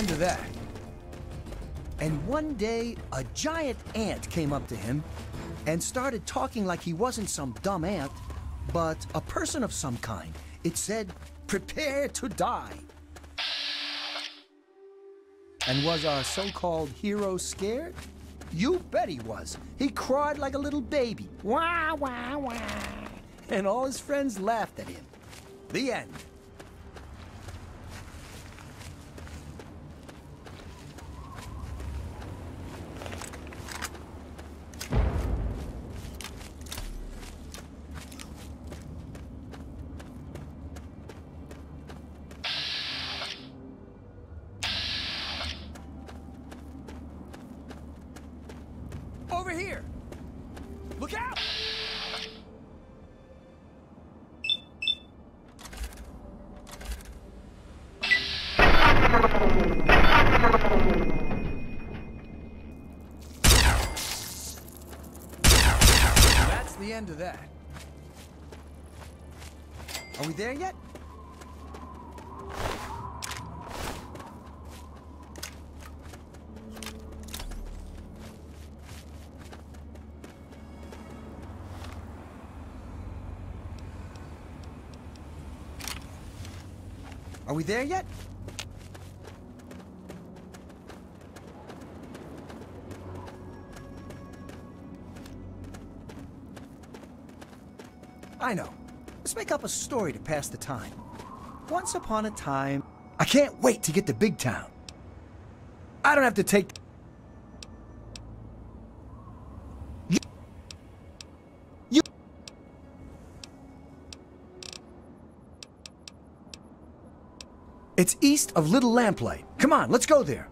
end of that. And one day, a giant ant came up to him and started talking like he wasn't some dumb ant, but a person of some kind. It said, "Prepare to die." And was our so-called hero scared? You bet he was. He cried like a little baby. Wah, wah, wah. And all his friends laughed at him. The end. Over here! Look out! That's the end of that. Are we there yet? Are we there yet? I know. Let's make up a story to pass the time. Once upon a time... I can't wait to get to Big Town. I don't have to take... You... It's east of Little Lamplight. Come on, let's go there.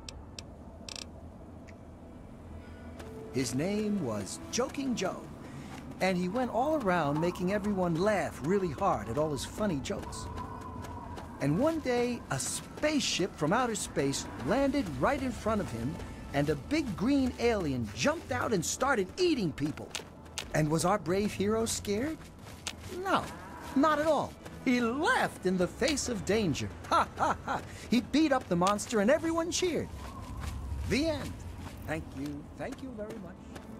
His name was Joking Joe, and he went all around making everyone laugh really hard at all his funny jokes. And one day, a spaceship from outer space landed right in front of him, and a big green alien jumped out and started eating people. And was our brave hero scared? No, not at all. He laughed in the face of danger. Ha, ha, ha. He beat up the monster and everyone cheered. The end. Thank you very much.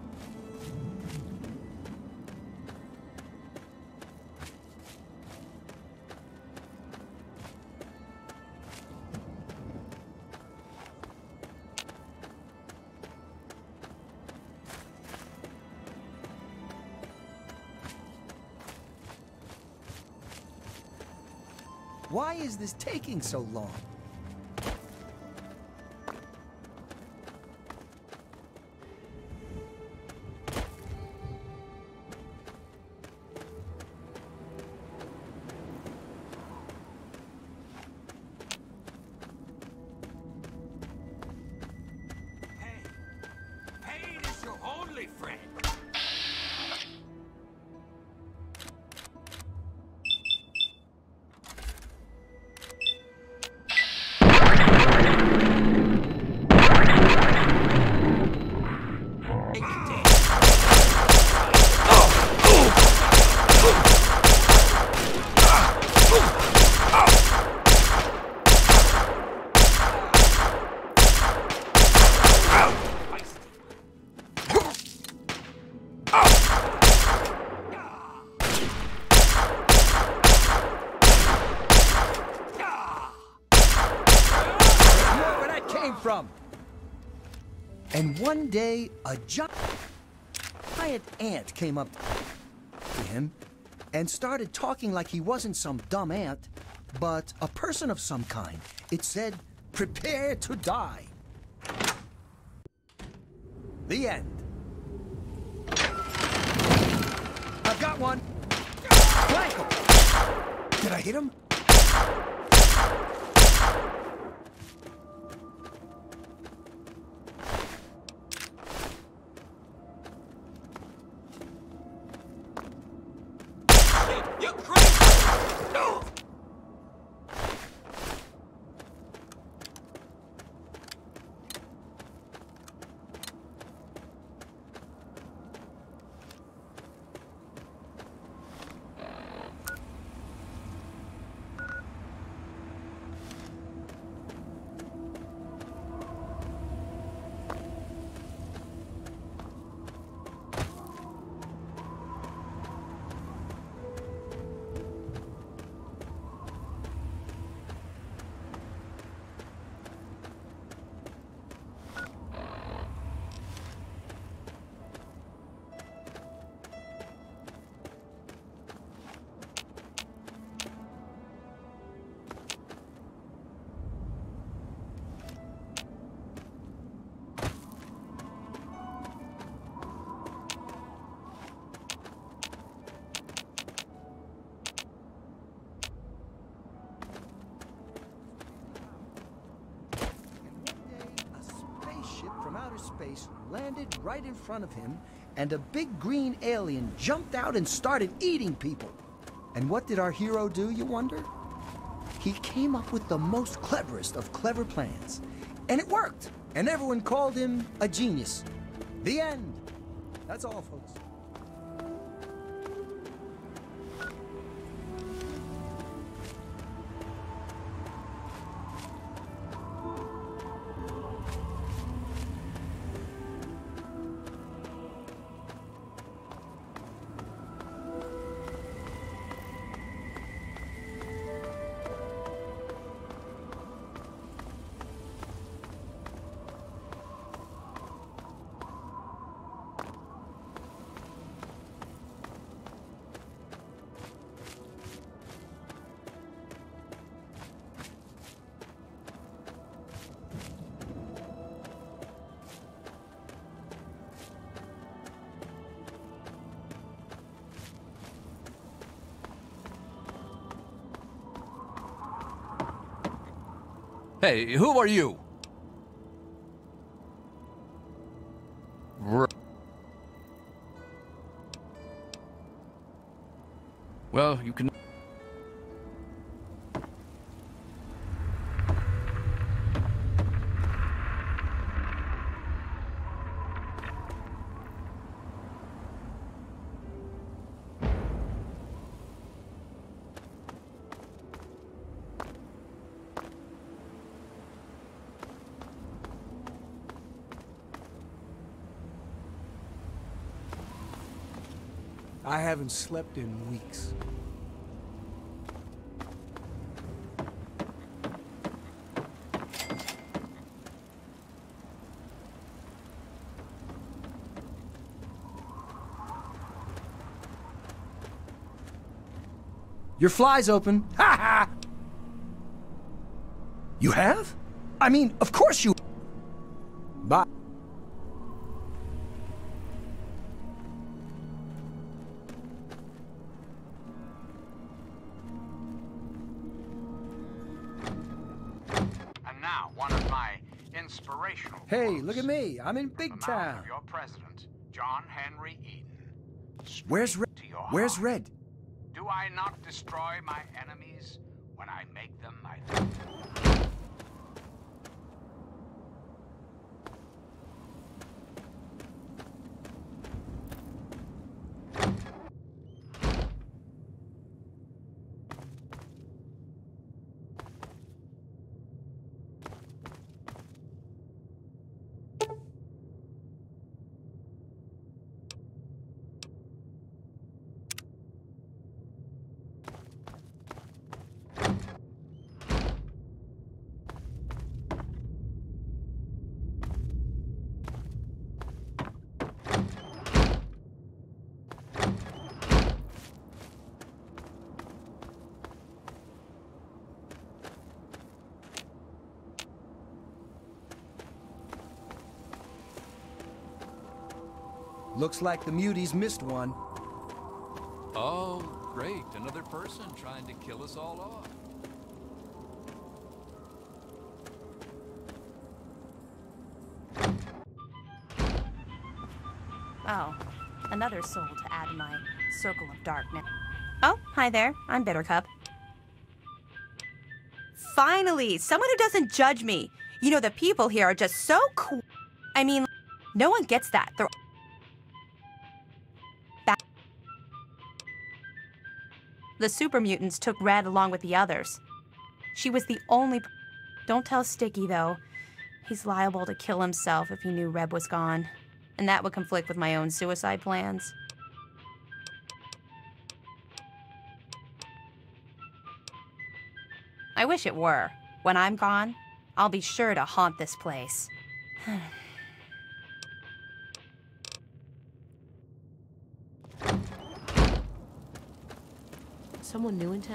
Why is this taking so long? Pain is your only friend. From. And one day, a giant ant came up to him and started talking like he wasn't some dumb ant, but a person of some kind. It said, "Prepare to die." The end. I've got one. Michael! Did I hit him? You're crazy! No! landed right in front of him, and a big green alien jumped out and started eating people. And what did our hero do, you wonder? He came up with the most cleverest of clever plans. And it worked. And everyone called him a genius. The end. That's all, folks. Hey, who are you? Well, you can... I haven't slept in weeks. Your fly's open. Ha ha! You have? I mean, of course you... Bye. And now, one of my inspirational Hey, quotes look at me. I'm in big from the mouth town. of your president, John Henry Eden. Where's Red? To your Where's heart. Red? Do I not destroy my enemies when I make them my Looks like the muties missed one. Oh, great. Another person trying to kill us all off. Oh, another soul to add to my circle of darkness. Oh, hi there. I'm Bittercup. Finally, someone who doesn't judge me. You know, the people here are just so cool. I mean, no one gets that. They're... The super mutants took Red along with the others. She was the only... Don't tell Sticky, though. He's liable to kill himself if he knew Red was gone. And that would conflict with my own suicide plans. I wish it were. When I'm gone, I'll be sure to haunt this place. Someone new in town?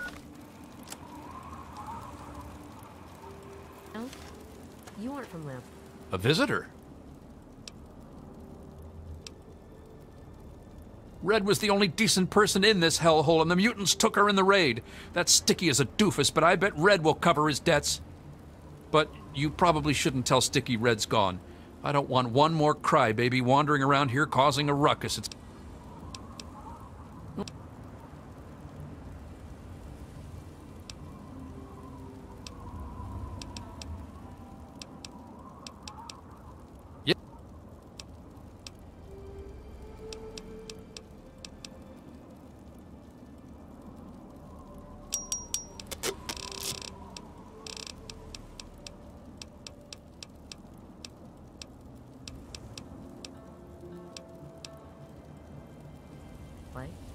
No? You aren't from Lamp. A visitor? Red was the only decent person in this hellhole, and the mutants took her in the raid. That Sticky is a doofus, but I bet Red will cover his debts. But you probably shouldn't tell Sticky Red's gone. I don't want one more crybaby wandering around here causing a ruckus. It's... Yep. What?